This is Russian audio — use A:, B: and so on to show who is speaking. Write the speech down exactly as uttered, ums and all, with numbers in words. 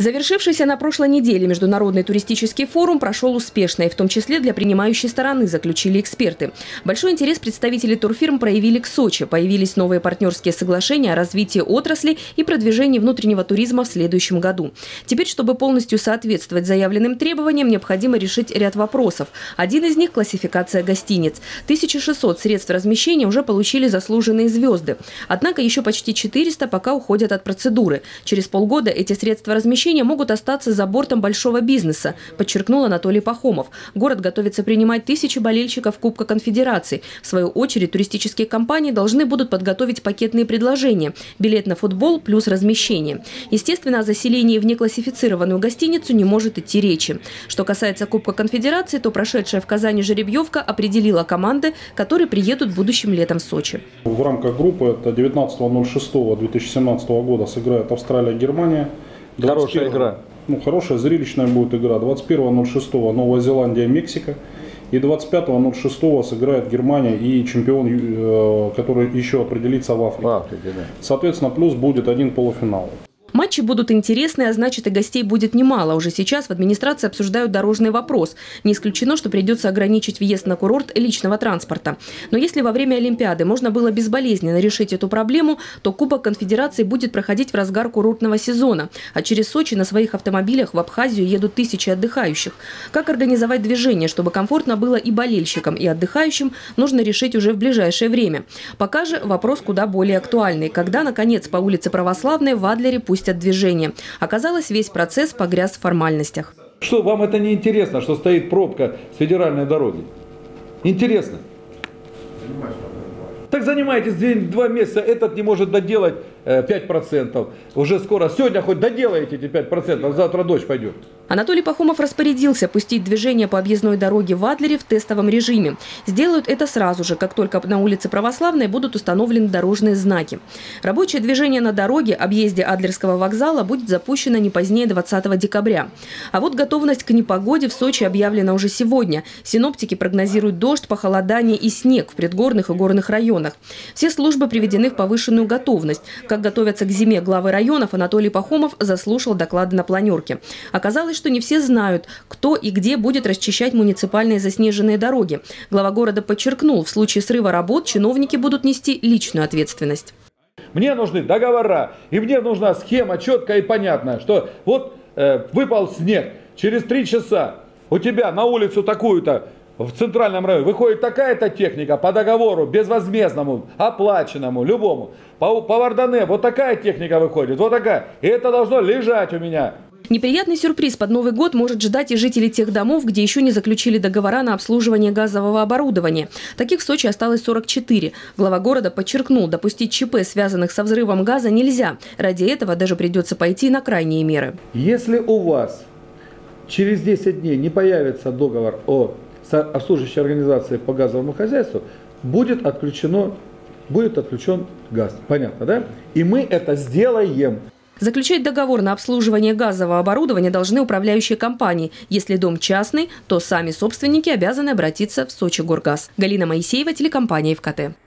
A: Завершившийся на прошлой неделе международный туристический форум прошел успешно, и в том числе для принимающей стороны, заключили эксперты. Большой интерес представители турфирм проявили к Сочи. Появились новые партнерские соглашения о развитии отрасли и продвижении внутреннего туризма в следующем году. Теперь, чтобы полностью соответствовать заявленным требованиям, необходимо решить ряд вопросов. Один из них – классификация гостиниц. тысяча шестьсот средств размещения уже получили заслуженные звезды. Однако еще почти четыреста пока уходят от процедуры. Через полгода эти средства размещения могут остаться за бортом большого бизнеса, подчеркнул Анатолий Пахомов. Город готовится принимать тысячи болельщиков Кубка Конфедерации. В свою очередь, туристические компании должны будут подготовить пакетные предложения. Билет на футбол плюс размещение. Естественно, о заселении в неклассифицированную гостиницу не может идти речи. Что касается Кубка Конфедерации, то прошедшая в Казани жеребьевка определила команды, которые приедут будущим летом в Сочи.
B: В рамках группы это девятнадцатого ноль шестого две тысячи семнадцатого года сыграет Австралия, Германия.
C: Хорошая игра.
B: Ну, хорошая, зрелищная будет игра. двадцать первого ноль шестого Новая Зеландия, Мексика. И двадцать пятого ноль шестого сыграет Германия и чемпион, который еще определится в Африке.
C: В Африке, да.
B: Соответственно, плюс будет один полуфинал.
A: Матчи будут интересны, а значит, и гостей будет немало. Уже сейчас в администрации обсуждают дорожный вопрос. Не исключено, что придется ограничить въезд на курорт личного транспорта. Но если во время Олимпиады можно было безболезненно решить эту проблему, то Кубок Конфедерации будет проходить в разгар курортного сезона. А через Сочи на своих автомобилях в Абхазию едут тысячи отдыхающих. Как организовать движение, чтобы комфортно было и болельщикам, и отдыхающим, нужно решить уже в ближайшее время. Пока же вопрос куда более актуальный. Когда, наконец, по улице Православной в Адлере пусть от движения. Оказалось, весь процесс погряз в формальностях.
C: Что, вам это не интересно, что стоит пробка с федеральной дороги? Интересно? Так занимайтесь два месяца, этот не может доделать пять процентов. Уже скоро, сегодня хоть доделаете эти пять процентов, завтра дождь пойдет.
A: Анатолий Пахомов распорядился пустить движение по объездной дороге в Адлере в тестовом режиме. Сделают это сразу же, как только на улице Православной будут установлены дорожные знаки. Рабочее движение на дороге, объезде Адлерского вокзала, будет запущено не позднее двадцатого декабря. А вот готовность к непогоде в Сочи объявлена уже сегодня. Синоптики прогнозируют дождь, похолодание и снег в предгорных и горных районах. Все службы приведены в повышенную готовность. Как готовятся к зиме главы районов, Анатолий Пахомов заслушал доклады на планерке. Оказалось, что не все знают, кто и где будет расчищать муниципальные заснеженные дороги. Глава города подчеркнул, в случае срыва работ чиновники будут нести личную ответственность.
C: Мне нужны договора, и мне нужна схема четкая и понятная, что вот э, выпал снег, через три часа у тебя на улицу такую-то, в центральном районе выходит такая-то техника по договору, безвозмездному, оплаченному, любому. По, по Вардане вот такая техника выходит, вот такая. И это должно лежать у меня.
A: Неприятный сюрприз под Новый год может ждать и жителей тех домов, где еще не заключили договора на обслуживание газового оборудования. Таких в Сочи осталось сорок четыре. Глава города подчеркнул, допустить ЧП, связанных со взрывом газа, нельзя. Ради этого даже придется пойти на крайние меры.
C: Если у вас через десять дней не появится договор о обслуживающей организации по газовому хозяйству, будет отключено, будет отключен газ. Понятно, да? И мы это сделаем.
A: Заключать договор на обслуживание газового оборудования должны управляющие компании. Если дом частный, то сами собственники обязаны обратиться в Сочигоргаз. Галина Моисеева, телекомпания ФКТ.